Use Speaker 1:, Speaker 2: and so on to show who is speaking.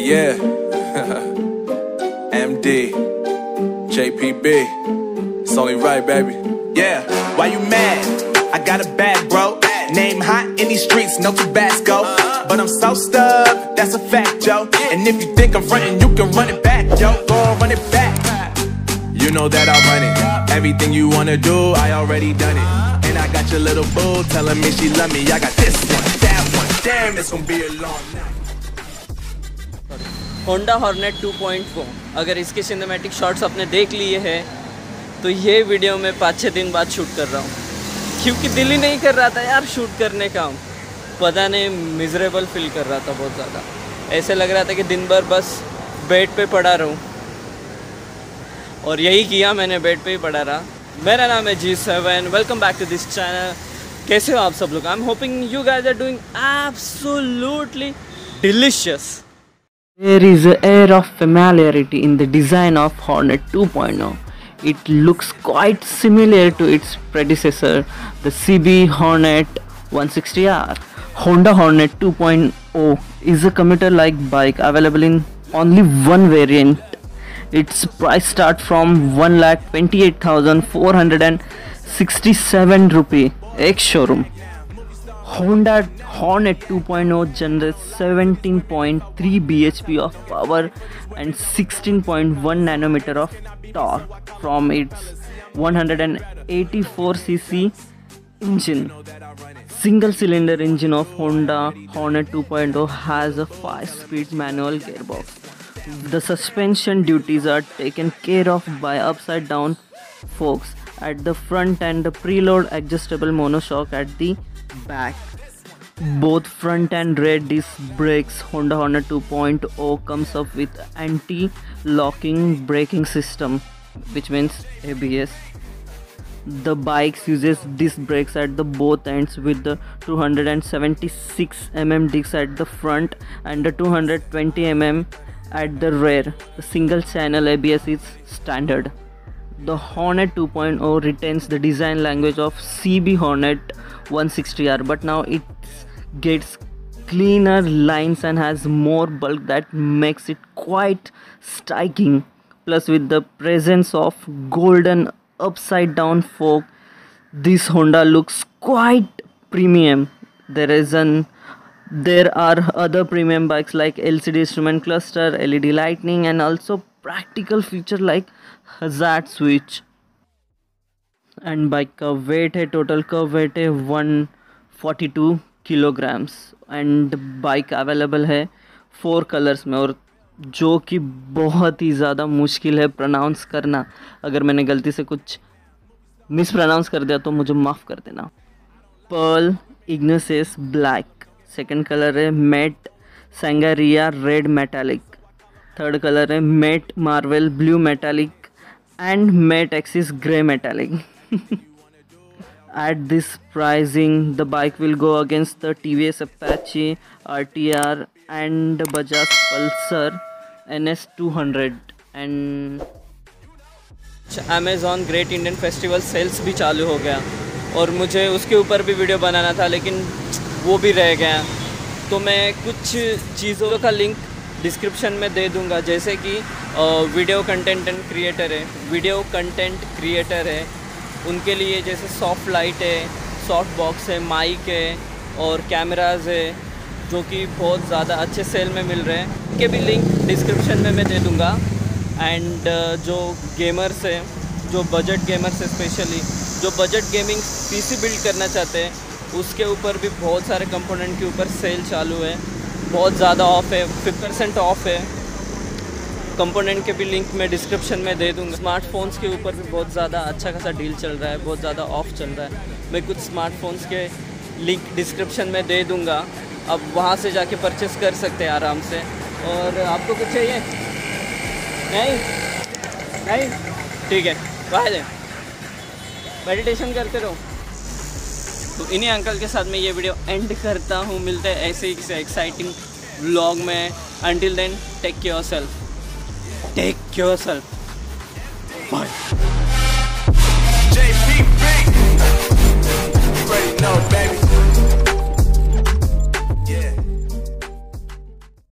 Speaker 1: Yeah. MD. JPB. It's only right, baby.
Speaker 2: Yeah. Why you mad? I got a bad bro. Name hot in these streets, no Tabasco. But I'm so stuck, that's a fact, yo. And if you think I'm frontin', you can run it back, yo. Go on, run it back.
Speaker 1: You know that I run it. Everything you wanna do, I already done it. And I got your little boo telling me she love me. I got this one, that one. Damn, it's gonna be a long night.
Speaker 3: Honda Hornet 2.4 अगर इसके cinematic shots आपने देख लिए हैं तो ये video में 5-6 दिन बाद शूट कर रहा हूँ क्योंकि दिल ही नहीं कर रहा था यार शूट करने का। पता नहीं मिजरेबल फील कर रहा था बहुत ज़्यादा। ऐसे लग रहा था कि दिन भर बस बेड पे पड़ा रहूँ और यही किया मैंने, बेड पे ही पड़ा रहा। मेरा नाम है G7, welcome back to this channel. कैसे हो आप सब लोग? I am hoping you guys are doing absolutely delicious.
Speaker 4: There is an air of familiarity in the design of Hornet 2.0. It looks quite similar to its predecessor, the CB Hornet 160R. Honda Hornet 2.0 is a commuter-like bike available in only one variant. Its price starts from 1,28,467 rupee ex-showroom. Honda Hornet 2.0 generates 17.3 bhp of power and 16.1 nanometer of torque from its 184cc engine. Single-cylinder engine of Honda Hornet 2.0 has a 5-speed manual gearbox. The suspension duties are taken care of by upside-down forks at the front and the preload adjustable monoshock at the back. Both front and rear disc brakes Honda Hornet 2.0 comes up with anti-locking braking system, which means ABS. The bikes uses disc brakes at the both ends with the 276 mm discs at the front and the 220 mm at the rear. The single channel ABS is standard. The Hornet 2.0 retains the design language of CB Hornet 160R, but now it gets cleaner lines and has more bulk that makes it quite striking. Plus, with the presence of golden upside down fork, this Honda looks quite premium. There are other premium bikes like LCD instrument cluster, LED lighting, and also practical feature like hazard switch. And bike का weight है, total का weight है 142 kilograms and bike available है 4 colours में, और जो कि बहुत ही ज़्यादा मुश्किल है प्रोनाउंस करना। अगर मैंने गलती से कुछ मिस प्रोनाउंस कर दिया तो मुझे माफ़ कर देना। Pearl igneous black, second colour है matte sangria red metallic, third colour है matte marvel blue metallic and Mate Axis Grey Metallic. At this pricing, the bike will go against the TVS Apache RTR and Bajaj Pulsar NS200 and
Speaker 3: Amazon Great Indian Festival sales भी चालू हो गया और मुझे उसके ऊपर भी video बनाना था लेकिन वो भी रह गया। तो मैं कुछ चीज़ों का लिंक डिस्क्रिप्शन में दे दूंगा, जैसे कि वीडियो कंटेंट क्रिएटर है उनके लिए, जैसे सॉफ्ट लाइट है, सॉफ्ट बॉक्स है, माइक है और कैमराज है जो कि बहुत ज़्यादा अच्छे सेल में मिल रहे हैं। उनके भी लिंक डिस्क्रिप्शन में मैं दे दूंगा। एंड जो गेमर्स है, जो बजट गेमर्स है, स्पेशली जो बजट गेमिंग पीसी बिल्ड करना चाहते हैं, उसके ऊपर भी बहुत सारे कंपोनेंट के ऊपर सेल चालू है, बहुत ज़्यादा ऑफ है, 50% ऑफ है। कंपोनेंट के भी लिंक मैं डिस्क्रिप्शन में दे दूँगा। स्मार्टफोन्स के ऊपर भी बहुत ज़्यादा अच्छा खासा डील चल रहा है, बहुत ज़्यादा ऑफ चल रहा है। मैं कुछ स्मार्टफोन्स के लिंक डिस्क्रिप्शन में दे दूँगा, अब वहाँ से जाके परचेस कर सकते हैं आराम से। और आपको कुछ चाहिए? नहीं ठीक है, बाय। मेडिटेशन करते रहो। तो इन्हीं अंकल के साथ मैं ये वीडियो एंड करता हूँ। मिलते हैं ऐसे ही एक्साइटिंग व्लॉग में। Until then take care yourself, bye.
Speaker 1: JPB. You already know, baby.